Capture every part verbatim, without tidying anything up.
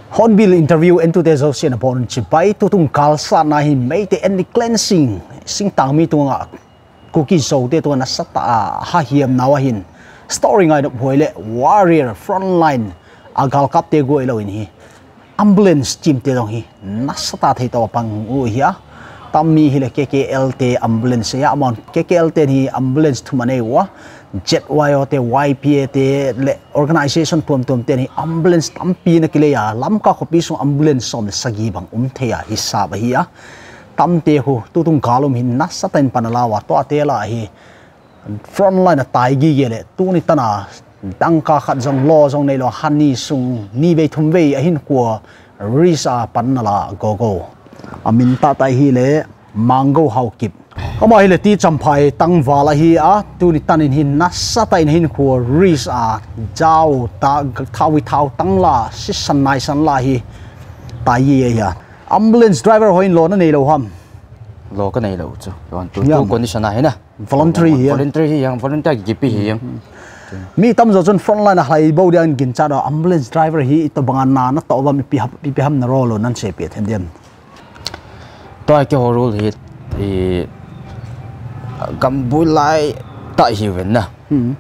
Hornbill interview into the Zossian upon Chipai to Tung Kalsa na hi made the any cleansing sing tang mi tunga cookie so de to na sata ha hiam nawahin storing I boile warrior frontline agal kap te go ilo in hi ambulance team te dong hi nasata thei to pang u hi tammi hi le K K L T ambulance ya amon K K L T hi ambulance thumane wa jet wayo te Y P A te le organization pum tum te ni ambulance tampi na kile ya lam ka khopi so ambulance som sagi bang um the ya hisab hi ya tam te hu tu tung kalum hin na saten panalawa to atela hi frontline tai gi gele tu ni tana dangka khat jong lo jong nei lo hani sung ni ve thum ve a hin ko risa panala go go amin ta tai hi le mango hau kip Kama hile ti champai tang wala hi a tu ni tanin hin na sata in hin ko ris a jao ta thawi thau tang la si san nai san la hi tai ye ya ambulance driver hoin lo na nei lo ham lo ka nei lo chu don tu tu condition a hena voluntary hi voluntary hi yang voluntary gi pi hi yang mi tam zo chun frontline hai bo dian gin cha do ambulance driver hi to bangan na na to ba mi pi pi pi ham na ro lo nan se pe them dem to ai ke ho rule hi e cầm bùi lại tại hiểu vấn nè,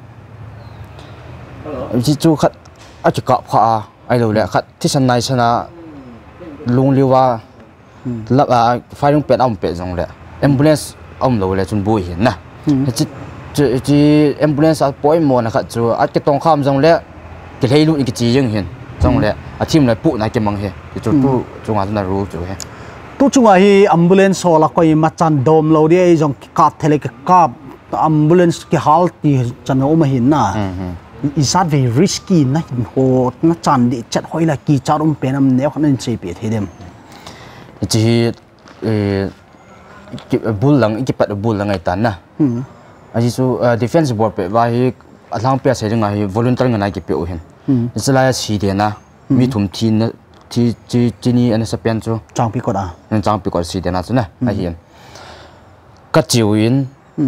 chỉ chú khách, ai chỉ cọp họ, ai đâu lẽ khách thích sân này sân à, lung liu à, lập à, phải dùng pet ông pet giống lẽ, ambulance ông đâu lẽ chun bùi hiện nè, chỉ chỉ chỉ ambulance à bói mòn là khách chú, ai cái tông kham giống lẽ, cái thấy luôn cái gì giống hiện, giống lẽ, à team này phụ này cái măng hiện, thì chú chú chú ngã nó rule chú hiện. Tu chunga hi ambulance ho la koi machan dom lo dia jong kap thele ka kap ambulance ki halt ti chan o ma hin na is that very risky na ho na chan di chat hoi la ki charum penam ne khan che pe thedem chi e bul lang ki pat bul lang ai tan na aji su defense board pe wa hi alang pe se nga hi volunteer nga na ki pe o hin isla si de na mi thum thin na thì chỉ chỉ ni anh sẽ biến cho trang bị cột à anh trang bị cột xí thế nào chứ nè anh hiện các chiều in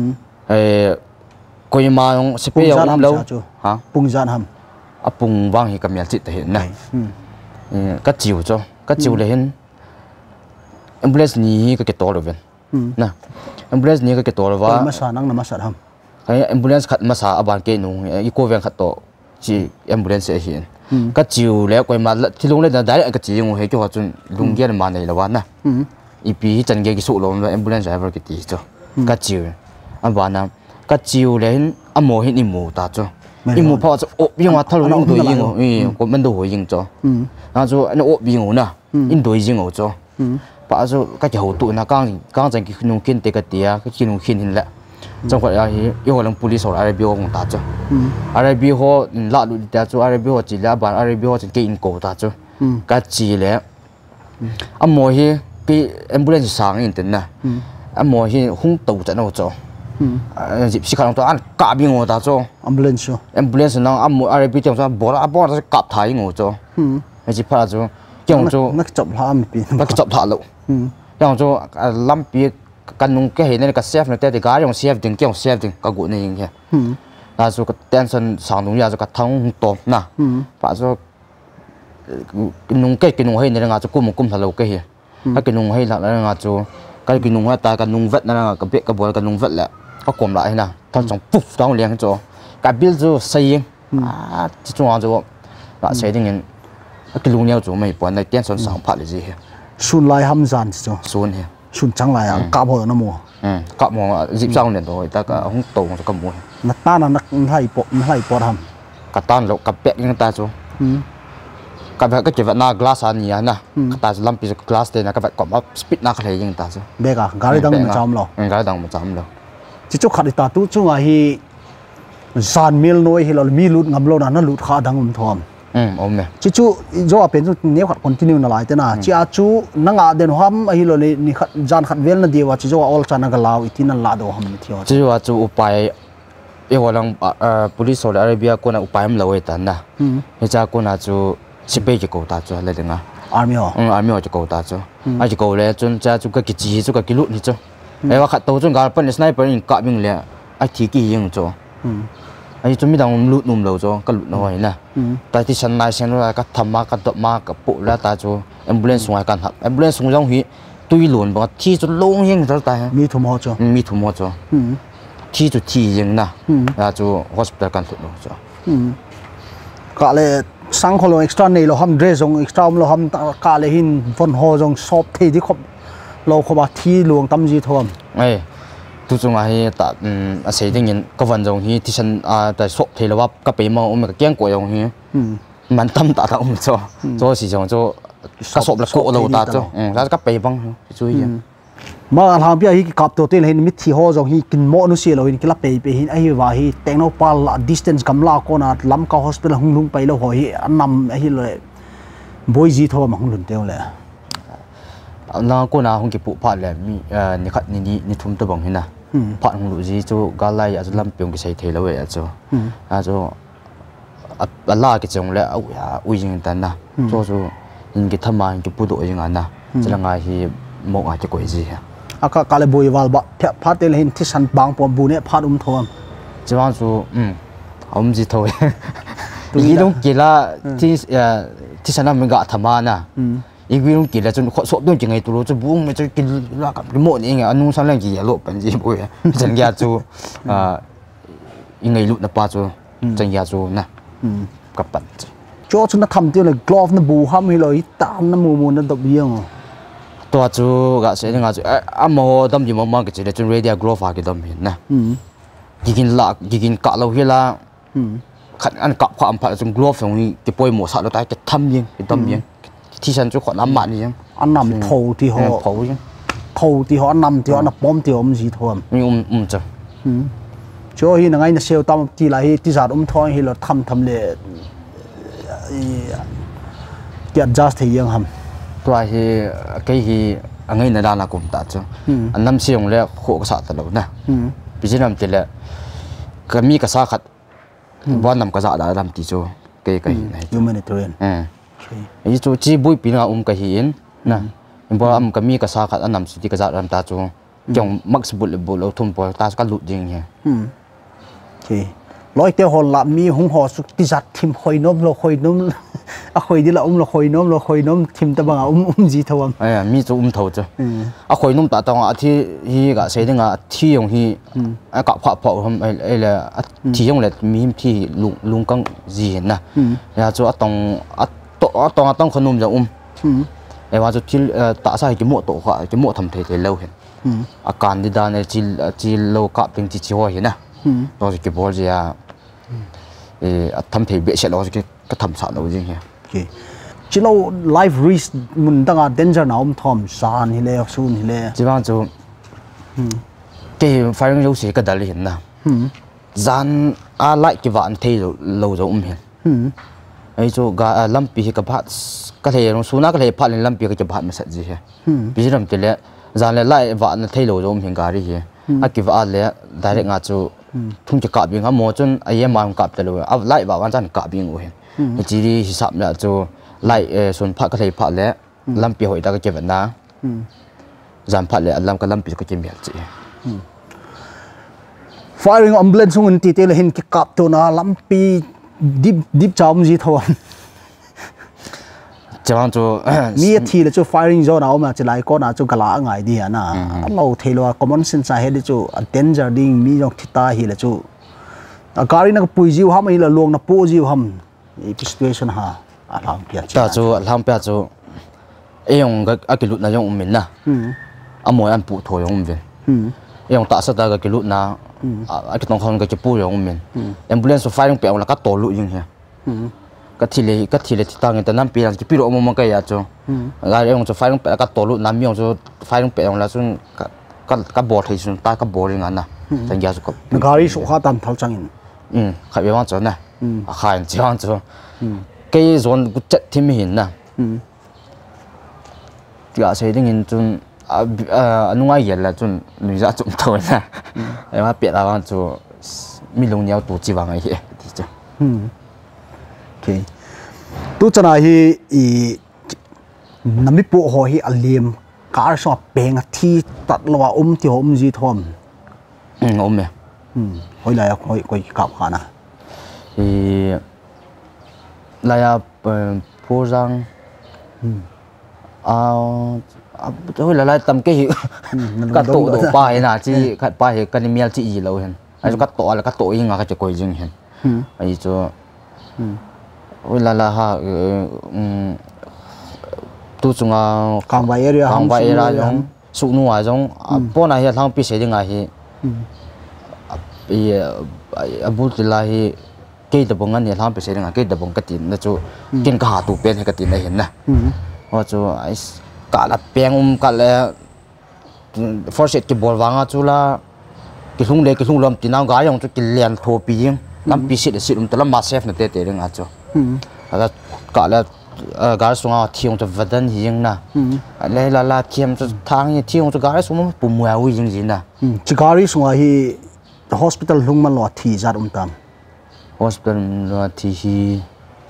coi mà ông sẽ bây giờ lâu hả bung gian hầm à bung vang thì cầm nhặt chít hiện này các chiều cho các chiều là hiện ambulance ni cái cái tổ rồi vậy nè ambulance ni cái cái tổ rồi và masa nang nama sát hầm cái ambulance khát masa ở bàn kia nung cái cô ven khát tổ chỉ ambulance sẽ hiện các chiều lẽ quay mà thì lúc này là đại cái chiều ngồi cho họ chun lung kia mà này là ván nè, ý pi chân cái số lượng ambulance driver cái tí cho các chiều anh bảo nè các chiều lẽ anh mua hết im mua ta cho im mua phao cho ốp biếng mà thâu lung đuôi yên ngồi, có mình đuôi yên cho, anh cho anh ốp biếng ngồi nè, in đuôi yên ngồi cho, bảo cho các chiều tụi nó càng càng chân cái nung kiên tê cái tía cái kia nung kiên hình lẽ trong cái này yêu lang police hoặc ai biểu ta cho, ai biểu họ lạ lụi ta cho, ai biểu họ chỉ là bạn ai biểu họ chỉ cái in cổ ta cho, cái gì lẽ, anh mua hi cái ambulance sáng in tiền nè, anh mua hi không tàu chạy nào cho, dịp xí khăn to anh cạp đi ngồi ta cho, ambulance ambulance nó anh mua ai biểu trong sao bỏ ra bỏ ra cạp thái ngồi cho, cái gì phải cho, trong cho, nó chậm ham pi, nó chậm thả lộ, trong cho làm pi căn nung cái hình này cái chef này thì cái dòng chef đừng cái chef đừng cái gỗ này như thế, là số cái tension sáng nung ra số cái thang to nè, và số cái nung cái cái nung hình này là ngã số cùm cùm thằng lâu cái gì, cái cái nung hình là ngã số cái cái nung ta cái nung vết là cái biết cái bò cái nung vết là có cùm lại nè, thằng trong phuf thằng liền cho cái bill cho xây, à chỉ chung là cho là xây thì những cái nung nhau cho mấy bữa này tension sáng phát là gì, sun lai ham zan cho sun hè. sun chẳng lại à cạp hồi nó mua cạp mua dịp sau này rồi ta cả không tổ cho cầm mua nát ta là nát hay bột hay bột hầm cả tan lộ cặp bẹt như ta chú cặp cái cái vật na glass anh nhỉ na ta làm piece glass đây na các vật cọp up speed na cái này như ta chú bé cả gari đang mà chăm lo gari đang mà chăm lo chỉ chút khát ta tu chung ai san mil noi hi lo mi lut ngam lo na na lut kha dang um thom ừ ôm nè chú chú do bên chú nếu khát continue nó lại thế nào chỉ à chú năng à đến hôm ấy lo này ni khát gian khát vel nó đi và chỉ do all chana cái lao ít nó lá đồ hầm thiêu chỉ do chú upai yêu lang police Saudi Arabia cô na upai em lâu tan na bây giờ cô na chú ship cái cầu ta chú lấy được à army à ừ army à chú cầu ta chú à chú cầu lấy chú cha chú cái gì chú cái lút này chú ấyว่าkhát tàu chú gặp bên sniper in cạp mình lẹ ai thì cái gì chú ai chúng mình đang lụt nôm lâu cho cái lụt nó vậy nè tại thì sân này xem là cái thầm ma cái đập ma cái bộ là ta cho ambulance ngoài can hấp ambulance xuống trong hi tuy luôn bằng thi cho lông hiên cho ta mi thùng hoa cho mi thùng hoa cho thi cho thi hiên nè là cho hospital can thụt cho cả lệ sang kholo extra này lo ham dress dòng extra lo ham cả lệ hin von ho dòng shop thì đi khop lo khop thi luồng tâm gì thôi ấy tu chung ai ta à xây dựng những cái vận động hi thì sân à tại shop thì là vấp cái bề mặt ông cái kiêng của ông hi mình tâm ta ta ông cho cho sử dụng cho cái shop là cổ lâu ta cho ra cái bề băng chú ý mà làm bây giờ cặp đầu tiên hiện mít thì ho dòng hi kinh mỏ nó xí rồi cái là bề bề hiện ai và hi tiếng nó pal distance cầm la con à lắm cao hospital hung lung bay lo hỏi hi anh nằm hi rồi bôi gì thôi mà không lùn tiêu lệ nó cô nào không kịp phụ phạt là mi ni khát ni ni ni thum tơ bằng thế nào phạt không đủ gì cho gà lai ở làm pion cái xây thế là vậy cho à cho à la cái trong là ui à ui những tên nào cho cho những cái tham ăn cái bút đội những anh nào cho là ngày thì một ngày cái quỷ gì à cả cả là bôi vào bát phát tên hiện thì sẵn bang bom bùn này phát um thôi chỉ bằng cho um ông gì thôi ý đúng kia là thì thì sẵn là mình gạ tham ăn à ý đúng kia là cho số đông chỉ ngày tụi cho buông mà cho cái là cái món này anh nung sang lên gì lộ bản gì bôi chẳng ra cho à ngày lụt là ba cho chẳng ra cho nè các bạn cho chúng nó thầm tiêu là glove nó bù ham hay là tam nó mù mù nó tập biếng ตัวจูก็เสียงอ่ะจูอ่ะมอดำยี่มอมาก็จะจูเรเดียกรอฟากิดำเห็นนะยิกินลักยิกินกะเราเฮล่าขัดอันกับความผัดจนกรอฟตรงนี้จะป่วยหมดสัตว์เราตายจะทำยังจะทำยังที่ฉันจะขอน้ำมันยังอันนำโผล่ที่họโผล่ยังโผล่ที่họนำที่họนำป้อมที่họไม่สีทวมมีอุ้มอุ้มจ้ะช่วยยังไงนะเซลล์ตามที่ไรที่จัดอุ้มท้องให้เราทำทำเลยเกี่ยจัสที่ยังทำตัวที่cáiที่อันนี้ในด้านนักกุมตาจ้ะอันนั้นเสียงเลยโคกษาตลอดนะพิจารณาติเลยก็มีกษาขัดวันนำกษาได้ทำติโจเกยกันนะยูมันตัวเองอืมไอ้โจจีบุยปีน่าอุ้มกันเห็นนะเพราะว่ามันก็มีกษาขัดอันนำสุดที่กษาทำตาโจจงมักสบุลบุลเราทุ่มปอยตาสกัดหลุดยิงไงโอเคร้อยเดียวหัวละมีหงหอสุดที่จัดทีมคอยน้มเราคอยน้มอะคอยดีละอุ้มเราคอยน้มเราคอยน้มทีมตะบังอุ้มอุ้มจีทวมไอ้มีจูอุ้มทวจ้ะอะคอยน้มตาตองอะที่ที่ก็เสียงอะที่ยงที่อะกับผักผักทำไอ้ไอ้เลยที่ยงเลยมีที่ลุงลุงกังจีเห็นนะแล้วจูอะตองอะตอะตองอะตองขนมจะอุ้มไอ้ว่าจูที่ตาใส่จมูกโตขวาจมูกทำเทเทเลวเห็นอาการที่ด้านเนี่ยจีจีโลกับเป็นจีชิวเห็นนะเราจะเก็บบอลจีอะเอ่อทำเทเบะเสร็จเราจะก็ทำสารเราจริงๆโอเคจีเราไลฟ์ริสมันตั้งแต่เดนเจอร์หนาวมันทอมซานฮิเล่ซูนฮิเล่จีบ้านจูเกี่ยวไฟล์เราเสียก็ได้เห็นนะซานอะไรกี่วันที่เราเราจะอุ้มเห็นไอ้จูก็ลำปีกับพัดก็เลยเราสูนักก็เลยพัดในลำปีก็จะพัดมาสักทีเหรอปีที่เราเจอแล้วซานเลยไล่วันที่เราจะอุ้มเห็นการีเหรออ่ะกี่วันเลยได้เรื่องงานจูทุ่งจะกับยังครับหมอจนไอ้ยังมันกับแต่เลยเอาไล่บ่าวันจันกับยังเห็นจีดีสิสับเนี่ยจูไล่เออส่วนพักก็เลยพักแล้วลำปีหอยตาก็เจ็บนะจานพักเลยลำก็ลำปีก็เจ็บแบบจี firing ambulanceงตีเตลเห็นกิกับตัวน่ะลำปีดิบดิบจอมจีทวมจะว่าจูมีทีละจู firing zone เอามาจะไล่ก็น่ะจูกะลาง่ายดีอ่ะนะเราเทลว่า common sense เห็นจู danger ดิ้งมีจงทิตาหิละจูการีนักปุยจิวห้ามหิละลวงนักปูจิวห้ามอีก situation ฮะอาลามเปียจ้าจูอาลามเปียจูเอ้ยงก็อากิลุนะยงอุ้มมินนะอ่ะมวยอันปูถอยยงอุ้มมินเอ้ยงตาสตาก็กิลุนะอากิตองคนก็จะปูยงอุ้มมิน ambulance firing เปียงแล้วก็โตลุยิงเฮียก็ทีเลยก็ทีเลยที่ตั้งแต่น้ำปีนั้นที่พี่รู้ว่ามันก็ยากจูก็เอ้ยงจะ firing เปียงก็โตลุน้ำมีงจะ firing เปียงแล้วจนก็ก็บอดที่สุดตาก็บอดอย่างนั้นนะแต่ยากสุดก็การีสุขาตามทัลจังอินอืมใครไปว่าจูนะใครจะว่าจูcái zone của chất thì mình nè, cái xây dựng hình chun à ngoài giờ là chun người ra chun thôi nè, em nói biết là bạn chun mình luôn nhau tổ chức vào ngày gì thì chứ, ok, tu cho này thì nằm bị bộ hỏi alim, cả số bèn thi tạt loa ôm thì ôm gì thôi, ôm nè, hỏi lại hỏi coi cặp hả nè, thì là phố răng à thôi là lại tầm cái hiệu cắt tổ tổ bài là chỉ cắt bài thì cái miếng chỉ gì lâu hơn ai cắt tổ là cắt tổ nhưng mà cái quầy riêng hơn ai cho thôi là là ha tu chung à càng vài area càng vài area giống sụn nuôi giống bữa nay hiện thằng bị xây dựng ngay thì abu là thì cái đập bông anh thằng bị xây dựng cái đập bông cái tiền nó cho kiến cả hạt tụ bên hay cái tiền này hiện nè hoặc cho ai cả là bèn um cả là forset cái ball vàng cho là cái thùng đấy cái thùng lom tiền nào gái dùng cho cái liền thô pin làm pin xịt xịt um tao làm massage này tê tê đấy cho là cả là gái xuống à thiêu cho vật đơn hiền nè lấy là là thiêm cho thang như thiêu cho gái xuống bùm mùi ui gì gì nè chỉ gái xuống à hi hospital lung mà lo thì ra um tam hospital lo thì hi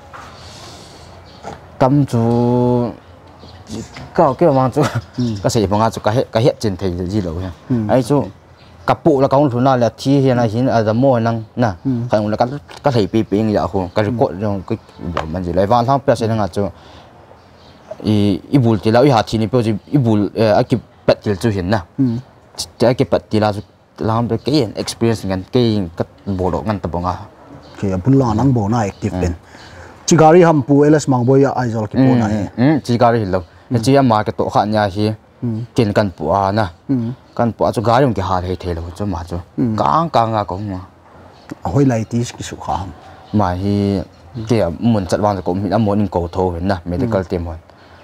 cầm chú cái cái mà chú cái gì mà chú cái hết cái hết trên thì gì đâu ha ấy chú cặp bộ là con thằng nào là thi hiện nay hiện ở trong môi năng nè phải là cái cái thầy bị bị như vậy không cái cột trong cái mình chỉ lấy van thang bây giờ là chú i i bul thì là i hạt thì bây giờ i bul cái bật thì chú hiện nè cái cái bật thì là làm được cái experience ngành cái cái bộ độ ngành tập bóng à cái bul là năng bộ này active bên chỉ gari ham pu elas mang boy ai zol ki po na chỉ gari lo chỉ mà cái tổ khác nhà thì kiến căn pu à nè căn pu cho gari cái hạt hay thế lo cho mà cho càng càng à cũng mà hồi lại tí cái sự khám mà thì cái muốn chặt vàng cũng mình muốn cầu thầu nè medical team rồi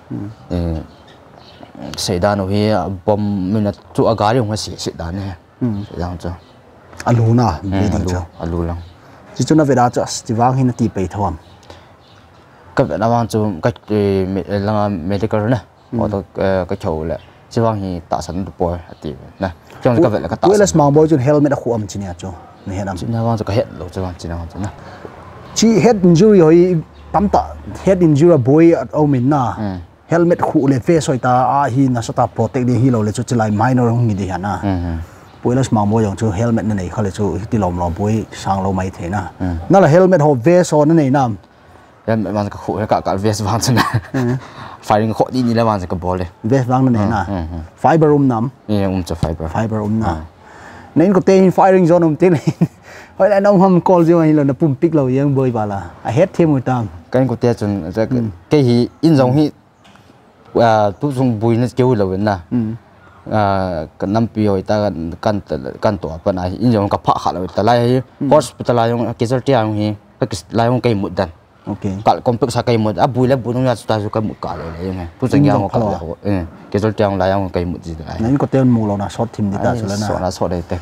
xảy ra nó thì bom mình là chỗ gari không có xảy xảy ra nè rằng cho alu na đi cho alu lắm chỉ cho nó về đó cho chỉ vang hin ti pe thom cái việc nào cho cái là medical nè, hoặc là cái chỗ là chỉ vang thì tạo sản được bồi thì nè, trong cái việc là cái tạo. Vậy là mang bồi cho helmet đã khuam chỉ nè cho, này làm. Chỉ nào vang cho cái head luôn, chỉ vang chỉ nào cho nè. Chỉ head injury hồi tắm ta head injury bồi ở mình na, helmet khu le face rồi ta à hi na sata protect đi hi lo le cho chỉ lại minor không gì hả na. Vậy là mang bồi cho helmet này khai cho tí lom lom bồi sang lâu mấy thế na. Nó là helmet hộp vest rồi này nam. Em mà cái khổ cái cả vest vàng thế này, phải khổ đi như là vàng cái ball đấy. Vest vàng này nè, fiber um nắm. Yeah, um cho fiber. Fiber um nè. Nên có tên firing zone um tên này. Hỏi lại ông hâm call gì mà là nó pum pick lâu yang bơi vào là, à hết thêm một tầng. Cái có tên chun cái hi in giống hi, à tu dùng bùi nó kêu lâu nè. À cái năm pioi ta căn căn tổ bên này in giống cái phạ khát rồi ta lại hospital lại dùng cái giờ tiang hi, cái lại dùng cái một đàn. Okay. Kalau kompleks sakai mud, abu lah bunung ya sudah suka muka lah yang. Tu sengaja muka lah. Eh, kesal tiang lah yang kayak mud itu. Nah ini kau tiang mulu na short team di tas lah na. Short lah short itu.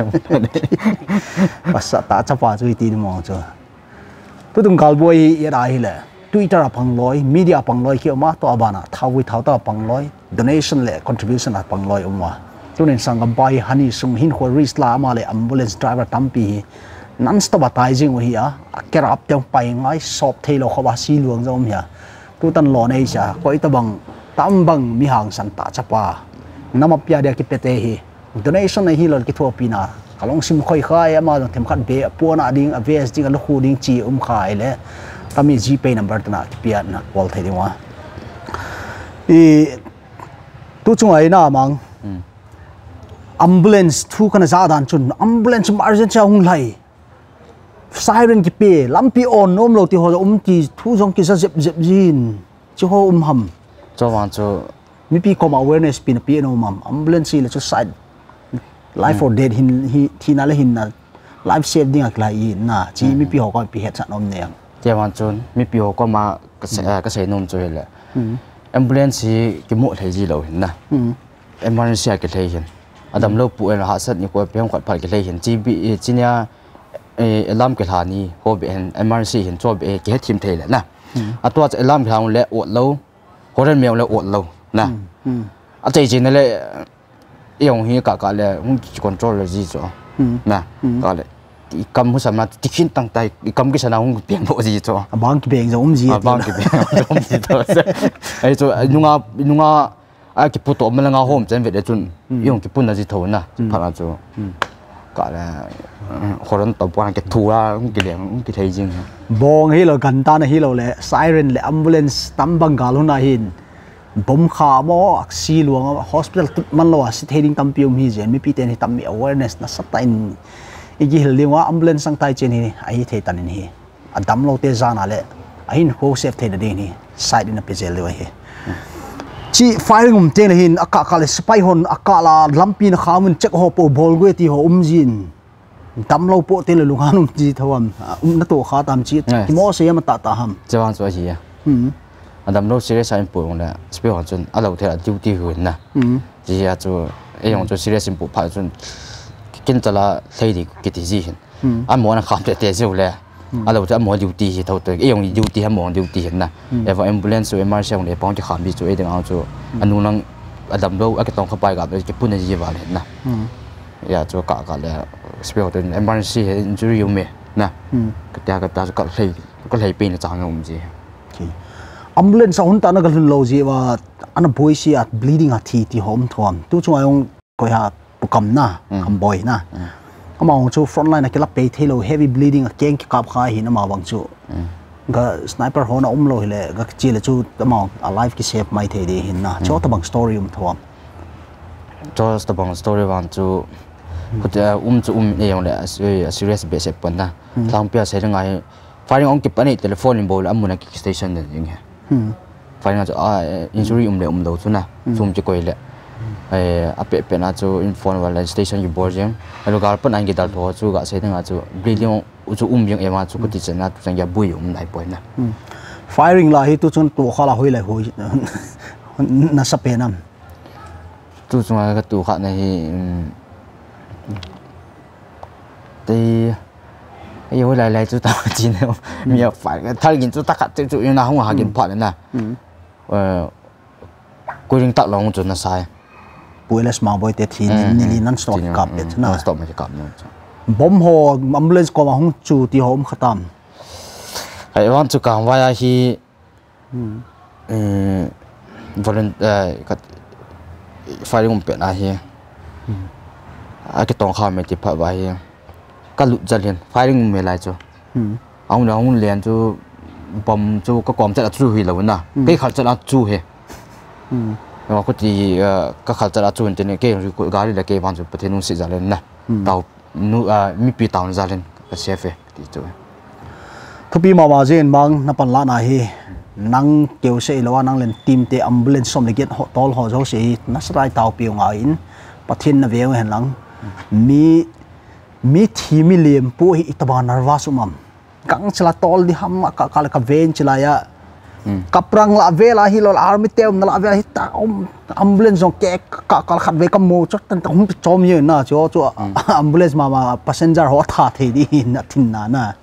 Pas tak cepat tu itu mau tu. Tu tung kalboy ya dah hilang. Twitter apang loy, media apang loy kio mah tu abana. Tahu tahu tu apang loy, donation le, contribution apang loy umma. Tu ni sangat bayi hani sung hin kau risk lah amale ambulance driver tampi. Non stop advertising với hia, cái rap trong bài ngay shop thay lo khó xí luồng giống hia, tu tân lo này cha, có ít bằng tam bằng mi hàng sản ta chấp à, nằm ở phía đây cái pete hi, donation này hi lo cái thua pina, kalong sim khơi khai mà thêm khăn bé, buôn à đinh, vs đinh anh khu đinh chi um khai le, tami gpay number tu na cái pia na call thay đi mà, thì tu chung ấy na mang, ambulance thu cái nào đàn chun, ambulance emergency hung lai. Siren ki pe lampi on om lo ti ho um ti thu jong ki sa zep zep jin chu ho um ham cho vang cho mi pi com awareness pin pi no mam ambulance le chu side life or dead hin hi thi na le hin na life save ding ak lai na chi mi pi ho ko pi het san om ne cho vang cho mi pi ho ko ma ka se ka se nom cho le ambulance ki mo thai ji lo hin na emergency ki thai hin adam lo pu la ha sat ni ko pe khot phal ki thai hin chi bi chi nya alarm cái thà ni ho bị emergency hiện cho bị cái team thế là nè, à tôi sẽ alarm cái thằng lẽ ổn lâu, có rất nhiều là ổn lâu nè, à đây chỉ này là dùng hi cả cả là không control là gì cho, nè, cả là cầm không sao mà tikin tăng tay cầm cái sao nào không biến bộ gì cho, băng cái bèn giống gì, băng cái bèn giống gì thôi, ấy cho nhung à nhung à à cái phụ tổ mình là ngao hôm trên việc để chun dùng cái bún là gì thôi nè, phải là cho cả là họ đang tập quan cái thua ra cái điểm cái thấy gì bong hi lo gần ta hi lo le siren le ambulance tam bang gal huna hin bom kha mo si luang hospital man lo si thading tam pium hi jen mi pi ten hi tam mi awareness na satain igi hil liwa ambulance sang tai chen hi ai the tan hi adam lo te zana le ahin ho save the de ni side in a pizel le hi chi firing um te hin aka ka le spy hon aka la lampi na khamun check ho po bol gwe ti ho umjin tam lo po te le lunganum ji thawam um na to kha tam chi ki mo se ma ta ta ham chawang so hi hm adam lo serious in po ngla spy hon chun alo the duty hun na hm ji ya chu e yong chu serious in po pha chun kin tala thei ki ti ji hin a mo na kham te te zo le alo cha mo duty hi thau te e yong duty ha mo duty hin na eva ambulance so emergency le pong ti kham bi chu e ding ang chu anu nang adam lo a ke tong khapai ga ke pun ji wa le na ya chu ka ka le spell te emergency injury yu me na ka ta ka ta ka thei ka thei pe na chang ngom ji ambulance on ta na ga lo ji wa ana boy si at bleeding a thi ti hom thom tu chu ayong ko ha pukam na am boy na among chu frontline akela pe thelo heavy bleeding a keng ki kap kha hi na ma wang chu ga sniper hona um lo hile ga chile chu among alive ki save mai the de hin na cho ta bang story um thom cho ta bang story wan chu kuta um chu um e yong le serious base pon na thang pia se ngai firing on ki pani telephone in bol amuna ki station de jing he firing chu a injury um le um lo chu na zum chi koi le e ape pe na chu inform wala station yu bor jam alo gar pan ang gi dal tho chu ga se nga chu bleeding u chu um yong ema chu ku ti chena tu sang ya bui um nai poi na firing la hi tu chun tu khala hoi lai hoi na sa pe nam tu chu ga tu kha na hi te ai hoi lai lai chu ta chi ne mi ya phải thal gin chu ta kha chu na hong ha gin pha na ờ cô riêng tạo lòng chuẩn là sai bùi less mà bùi tết thì ni ni non stop cặp đấy na non stop mà cặp nữa bom ho ambulance có mà không chủ thì hôm khatam hay want to come via hi um volunteer cái firing um pe na hi à cái tông kham thì phải vậy cái lụt ra liền firing me lại cho ông đó ông liền cho bom cho cái quam chắc là chú hi rồi na cái khát chắc là chú he mà có gì các khát chắc là chú nên cái rồi gari là cái van cho bữa nung sẽ ra lên na tàu nu à mi pi tàu ra lên cái xe về thì chú thu pi mà mà gen mang na pan la na hi nang kêu se lo nang len team te ambulance som le get ho tol ho zo se na srai tàu pi nga in pathin na veng hen lang mi mi thi mi lem pu hi itaba nervous umam kang chla tol di ham ka ka ka ven chla ya kaprang la vela hi lo army team na la vela hi ta om ambulance jong ke ka ka khat ve kam mo chot tan hum chom ye na cho cho ambulance ma ma passenger ho tha the di na thin na na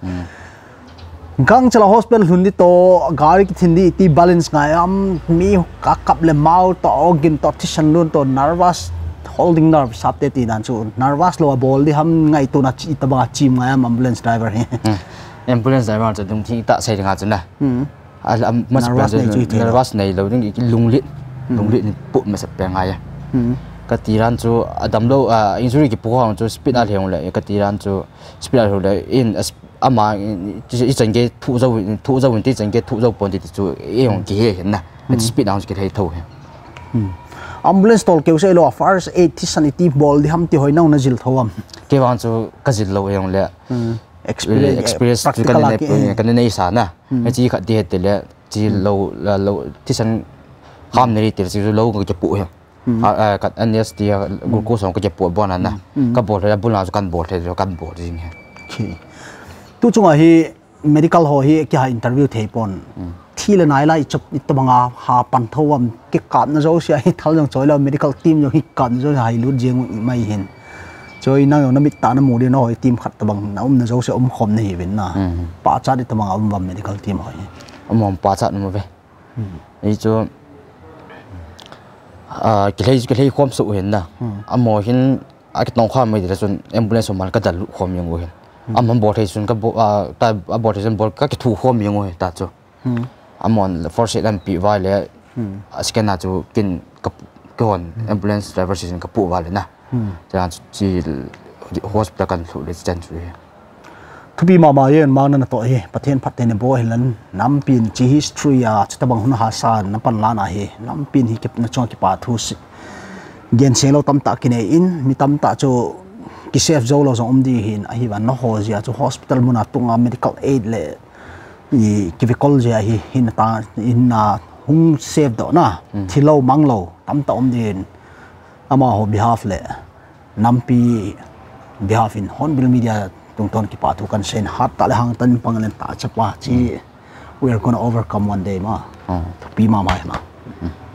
gang chla hospital hundi to gari ki thindi ti balance ngai am mi ka kap le mau to gin to tishan lun to nervous holding nerve sapte ti dan chu nervous lo bol di ham ngai to na chi ta ba chim ngai am ambulance driver he ambulance driver cho dung thi ta sai nga chun na à làm mất nervous này lâu đến cái lung liệt lung liệt bụng mà sập bèn ngay cái tiran cho adam lâu à injury cái bố hoàng cho speed al hiện lại cái tiran cho speed al hiện lại in ama chỉ chẳng cái thu dâu thu dâu vấn chẳng cái thu dâu bốn thì cho em cái hiện na cái speed al cái thấy thâu ambulance tol kêu say lo first aid thì sanity ball đi ham ti hoi nau na jil thawam cái hoàng cho cái jil lâu hiện lại experience experience cái này cái này sao na cái gì khác thì là chỉ lâu là lâu thì sang khám này thì chỉ lâu cái chụp bụi à cái anh ấy thì glucose xong cái chụp bụi bao nhiêu na cái bụi là bụi nào cho căn bụi thì cho căn bụi gì nhỉ tu chung hi medical ho hi cái interview thấy pon thi là nãy lại chụp ít bằng ha pan thâu cái card nó rồi sẽ tháo dòng chối là medical team rồi card rồi hay luôn riêng mày hiện chơi năng nó bị ta nó mua đi nó team khát bằng nó nó dấu sẽ ôm khom này bên na ba chát đi tầm ông vào medical team hỏi ông ông ba chát nó về ấy cho à cái này cái này khom sụt hiện na ông mua hiện cái tông khom mới để cho ambulance mà cái đặt khom nhiều người ông muốn bỏ thì cho cái bộ à tại bỏ thì cho bỏ cái thu khom nhiều người ta cho ông muốn first aid làm bị vai lẽ scan na cho kinh cái cái ambulance driver sử dụng cái bộ vai lẽ na cho nên chỉ hospital kan thu le chan chu thu bi ma ma yen ma na to hi pathen phaten bo hilan nampin chi history a chutabang hun ha san na pan la na hi nampin hi kep na chong ki pa thu si gen selo tam ta kine in mi tam ta chu ki chef zo lo zong di hin a hi wan no ho zia chu hospital muna tunga medical aid le i ki vi kol zia hi hin ta in na hung save do na thilo manglo tam ta om din ama ho behalf le nampi behalf in Hornbill Media tung ton ki pa thu kan sen hat ta le hang tan pangalen ta chapa chi we are going to overcome one day ma pi ma ma ma